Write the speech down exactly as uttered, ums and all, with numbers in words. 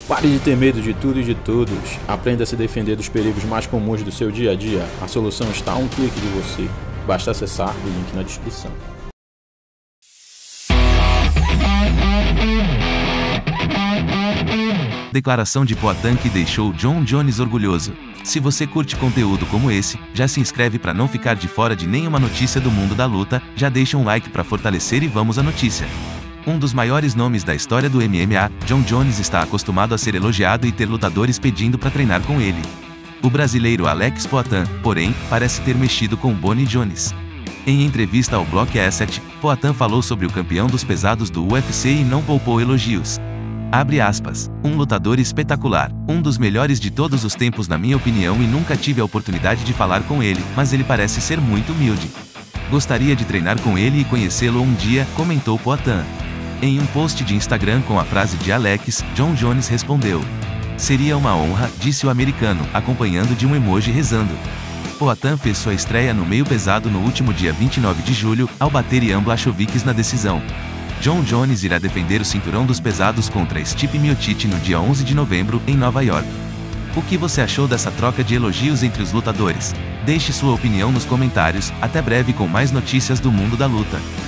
Pare de ter medo de tudo e de todos. Aprenda a se defender dos perigos mais comuns do seu dia a dia. A solução está a um clique de você. Basta acessar o link na descrição. Declaração de Poatan que deixou Jon Jones orgulhoso. Se você curte conteúdo como esse, já se inscreve para não ficar de fora de nenhuma notícia do mundo da luta, já deixa um like para fortalecer e vamos à notícia. Um dos maiores nomes da história do M M A, Jon Jones está acostumado a ser elogiado e ter lutadores pedindo para treinar com ele. O brasileiro Alex Poatan, porém, parece ter mexido com Bonnie Jones. Em entrevista ao Block Asset, Poatan falou sobre o campeão dos pesados do U F C e não poupou elogios. Abre aspas, um lutador espetacular, um dos melhores de todos os tempos na minha opinião e nunca tive a oportunidade de falar com ele, mas ele parece ser muito humilde. Gostaria de treinar com ele e conhecê-lo um dia, comentou Poatan. Em um post de Instagram com a frase de Alex, Jon Jones respondeu: "Seria uma honra", disse o americano, acompanhando de um emoji rezando. Poatan fez sua estreia no meio pesado no último dia vinte e nove de julho, ao bater Jan Blachowicz na decisão. Jon Jones irá defender o cinturão dos pesados contra Stipe Miocic no dia onze de novembro, em Nova York. O que você achou dessa troca de elogios entre os lutadores? Deixe sua opinião nos comentários. Até breve com mais notícias do mundo da luta.